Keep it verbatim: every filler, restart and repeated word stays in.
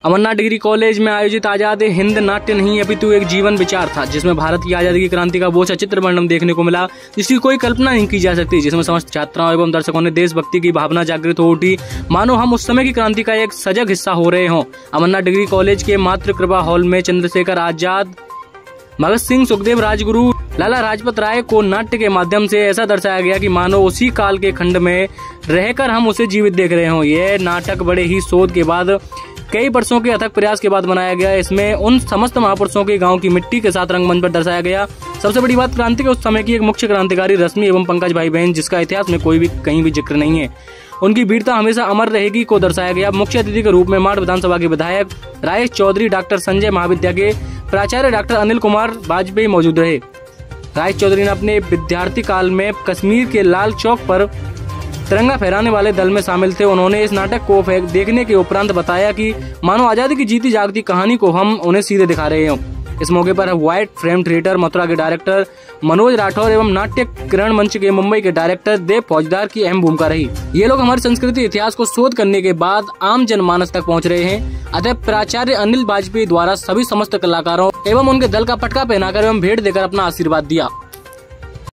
Amarnath degree college में आयोजित आजाद हिंद नाट्य नहीं अपितु एक जीवन विचार था, जिसमें भारत की आजादी की क्रांति का वो सचित्र वर्णन देखने को मिला जिसकी कोई कल्पना नहीं की जा सकती, जिसमें समस्त छात्राओं एवं दर्शकों ने देशभक्ति की भावना जागृत हो उठी, मानो हम उस समय की क्रांति का एक सजग हिस्सा हो रहे हों। अमरनाथ डिग्री कॉलेज के मातृ कृपा हॉल में चंद्रशेखर आजाद, भगत सिंह, सुखदेव, राजगुरु, लाला लाजपत राय को नाट्य के माध्यम से ऐसा दर्शाया गया कि मानो उसी काल के खंड में रहकर हम उसे जीवित देख रहे हों। यह नाटक बड़े ही शोध के बाद, कई वर्षों के अथक प्रयास के बाद बनाया गया। इसमें उन समस्त महापुरुषों के गांव की मिट्टी के साथ रंगमंच पर दर्शाया गया। सबसे बड़ी बात, क्रांति के उस समय की एक मुख्य क्रांतिकारी रश्मि एवं पंकज भाई बहन, जिसका इतिहास में कोई भी कहीं भी जिक्र नहीं है, उनकी वीरता हमेशा अमर रहेगी को दर्शाया गया। मुख्य अतिथि के रूप में माड़ विधानसभा के विधायक राजेश चौधरी, डॉक्टर संजय महाविद्या के प्राचार्य डॉक्टर अनिल कुमार वाजपेयी मौजूद रहे। राजेश चौधरी ने अपने विद्यार्थी काल में कश्मीर के लाल चौक पर तिरंगा फहराने वाले दल में शामिल थे। उन्होंने इस नाटक को देखने के उपरांत बताया कि मानो आजादी की जीती जागती कहानी को हम उन्हें सीधे दिखा रहे हैं। इस मौके पर व्हाइट फ्रेम थिएटर मथुरा के डायरेक्टर मनोज राठौर एवं नाट्य किरण मंच के मुंबई के डायरेक्टर देव फौजदार की अहम भूमिका रही। ये लोग हमारी संस्कृति इतिहास को शोध करने के बाद आम जनमानस तक पहुंच रहे हैं। अतः प्राचार्य अनिल वाजपेयी द्वारा सभी समस्त कलाकारों एवं उनके दल का पटका पहनाकर एवं भेंट देकर अपना आशीर्वाद दिया।